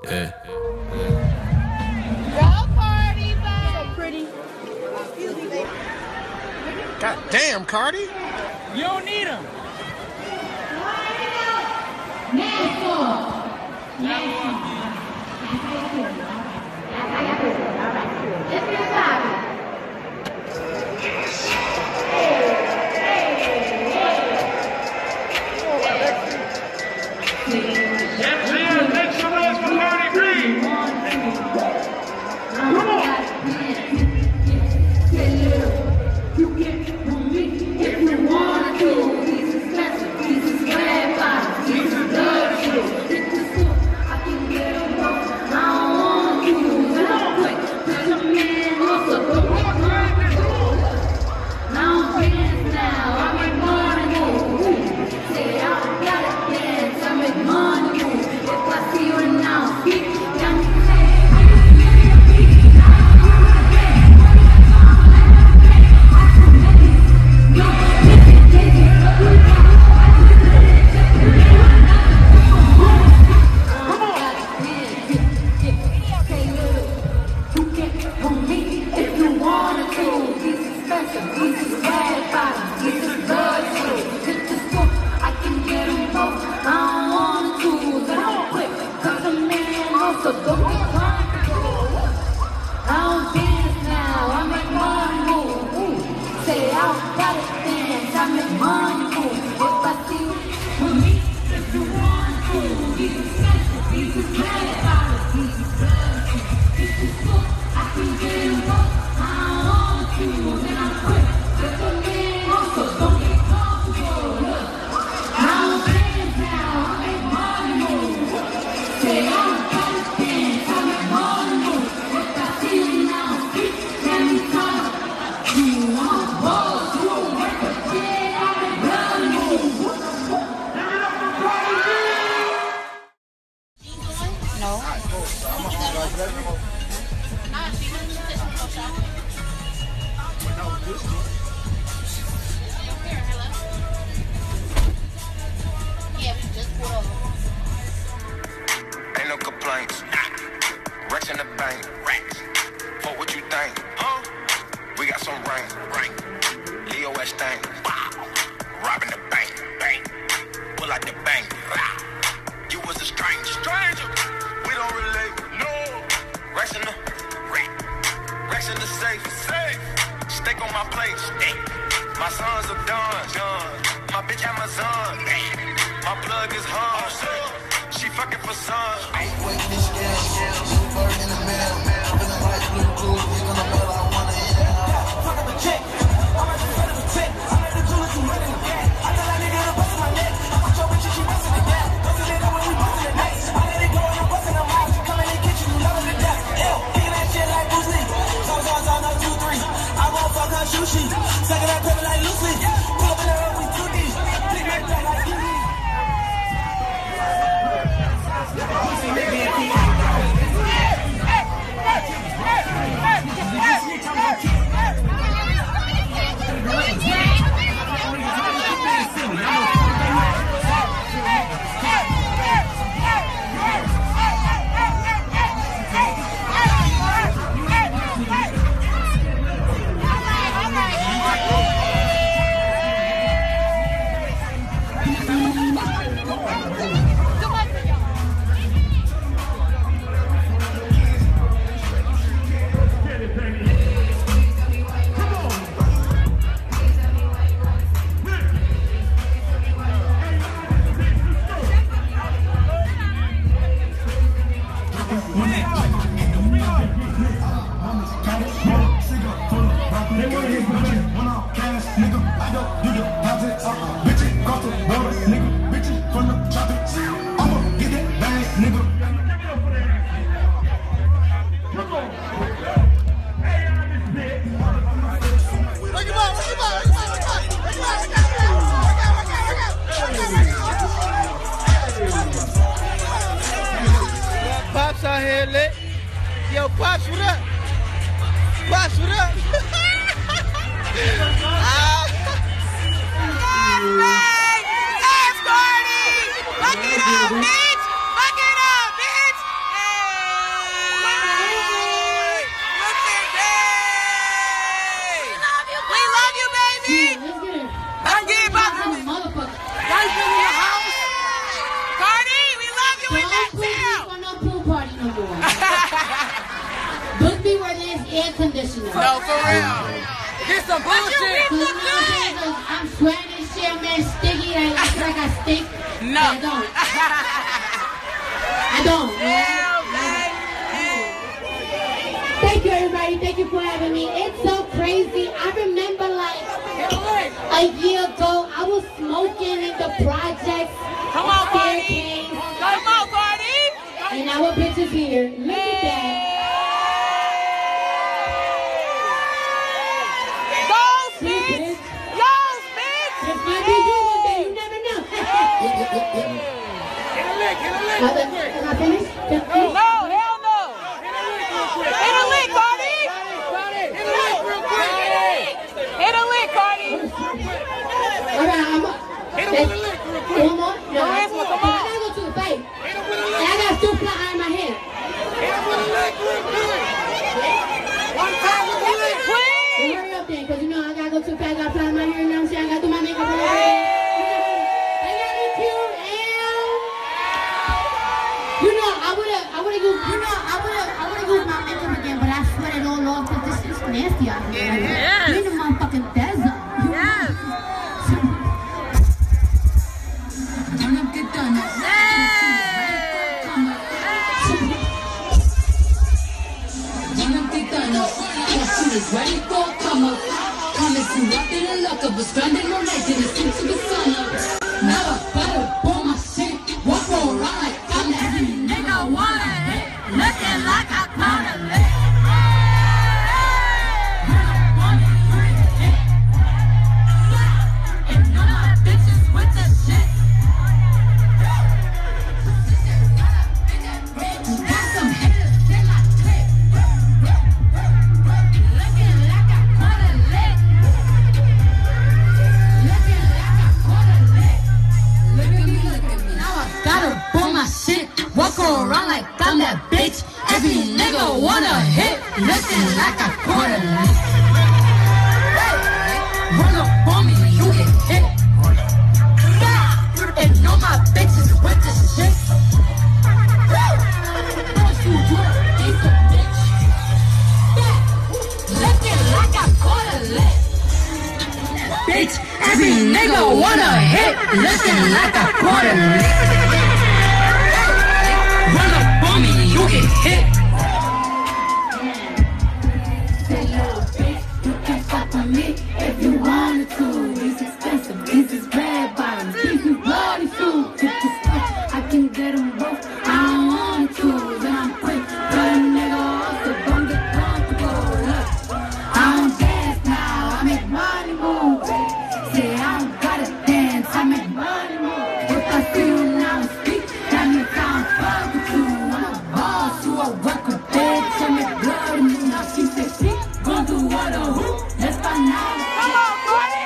Yeah. Go Cardi, so pretty. God damn, Cardi. You don't need him. Make some noise for Cardi B. Come on. You get from me if you want to. This is special. This is red bottom. This is blood shoes. This is cool. I can get them both. I don't want to. I don't quit. Cause I'm in also. Now I'm dance now. I make money move. Say I gotta dance. I make money move. If I see you now, speak. Pops out here lit. Yo, Pops, what up? Pops, what up? Cardi! Fuck it up, bitch! Fuck it up, bitch! Hey! No, for real. Get some bullshit. I'm sweating this shit, man, sticky like I stink. No. I don't. I don't. Thank you, everybody. Thank you for having me. It's so crazy. I remember like a year ago, I was smoking in the projects. Come on, Cardi. Come on, Cardi. And now a bitch is here. Look at that. Go, bitch. Yo, bitch. This might be you one day. You never know. Can I finish? No, hell no. Hit a lick, Cardi. Hit a lick, Cardi. All right, I'm up. One more? No, I gotta go to the fight. And I got two fly in my hand. Please. Hurry up then, because you know I gotta go to the fight. I gotta fly in my hair, you know what I'm saying? I gotta do my makeup. I gotta be cute and you know I would've used my makeup again, but I sweat it all off because this shit's nasty out here. Yes. We in the motherfucking desert. Yes. Ready for a come up. Promise you nothing to luck up, but spending no night till it's into the sun up. Now I better pull my shit, walk around like I'm every nigga wanna hit, looking like I caught a lick. And none of my bitches with the shit. Got some hitters in my clip. Looking like I caught a lick. Looking like I caught a lick. Look at me. Now I gotta pull my shit. Walk around like I'm that bitch. Every nigga wanna hit. Looking like I caught a lick. Run up on me, you get hit. And know my bitches with the shit. Looking like I caught a lick. Bitch, every nigga wanna hit. Looking like I caught a lick. Run up on me, you get hit. Say, little bitch, you can fuck with me if you wanted to. These expensive, these is red bottoms, these is bloody shoes. If the stuff, I can get them both. I don't want to, then I'm quick. But a nigga also don't get comfortable. Look, I don't dance now, I make money move. Say I don't gotta dance, I make money move. If I see you now speak, that means I don't fuck with you. I'm a boss, you a worker, bitch. I make blood and now she said she gon' do what or who. Let's find out. Come on, Cardi.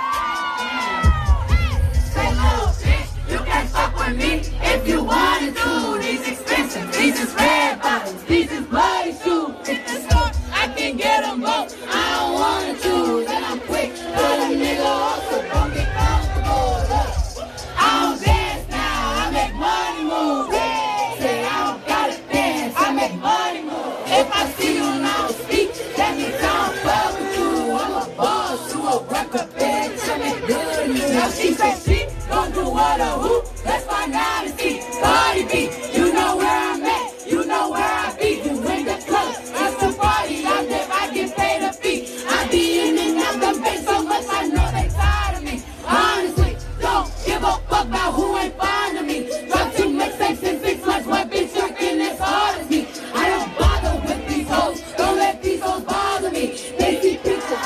Say, little bitch, you can fuck with me if you wanted to. These expensive, these is red bottles, these is bloody shoes. Hit the store, I can get them both. I don't wanna choose, and I'm quick. But a nigga also don't get comfortable. Look, I don't dance now, I make money move. Say I don't gotta dance, I make money move. If I see you now speak, that means I don't fuck with you. I'm a boss, you a worker, bitch. I make good news. Now she said she gon' do what or who. Let's find out and see. Cardi B, you know where I'm at, you know where I be. You in the club, it's a party. I live, I get paid a fee. I be in and out the bank so much, I know they tired of me. Honestly, don't give a fuck about who ain't fond of me. Drop 2 mixtapes in 6 months, one bitch working as hard as me. I don't bother with these hoes, don't let these hoes bother me. They see pictures.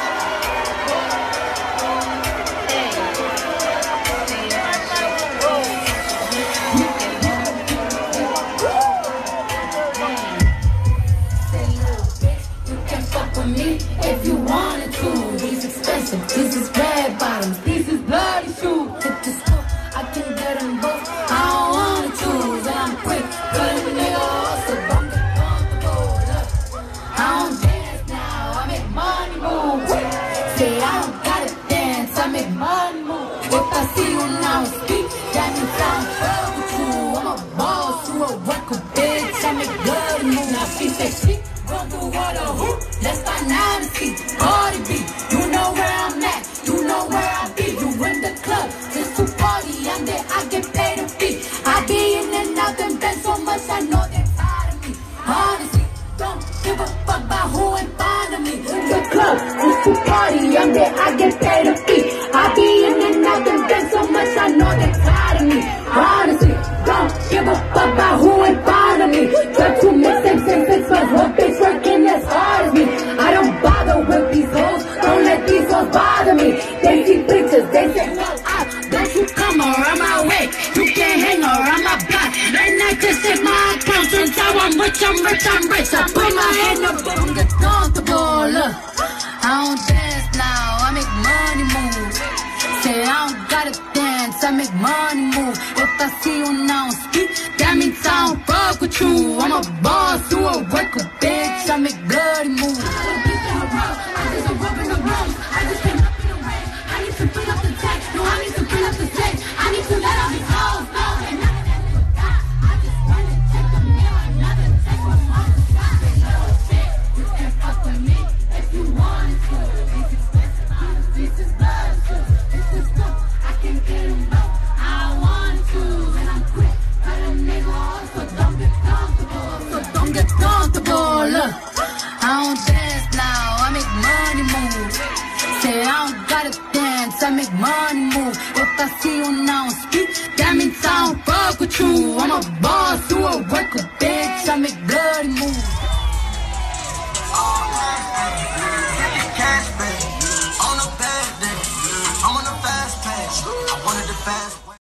much, I know they're tired of me. Honestly, don't give a fuck about who in front of me. The club, just to party, I'm there, I get paid a fee. I be in and out the bed so much, I know they're tired of me. Honestly, don't give a fuck about who in front of me. Got to make them six months, one bitch working as hard as me. I don't bother with these hoes, don't let these hoes bother me. They see pictures, they say, well, don't you come around my way. You can't hang around my block. And I just hit my account, since how I'm rich, I'm rich, I'm rich. I put my hand up, don't get comfortable, look. I don't dance now, I make money move. Say I don't gotta dance, I make money move. If I see you now speak, that means I don't fuck with you. I'm a boss, you a worker, bitch, I make bloody moves. I just rub in the room, I just came up in the rain. I need to fill up the tank, no, I need to fill up the stage. I need to let all these hoes know. And none of them will die, I just run and check the mirror. Another check was on the sky. Little shit, you can fuck with me if you wanted to. These expensive, this is blood too. This is cool, I can get them low, I want to. And I'm quick, cut a nigga off, so don't get comfortable. So don't get comfortable, look. I don't dance now, I make money move. Say I don't gotta dance, I make money move. If I see you now speak, that means I don't fuck with you.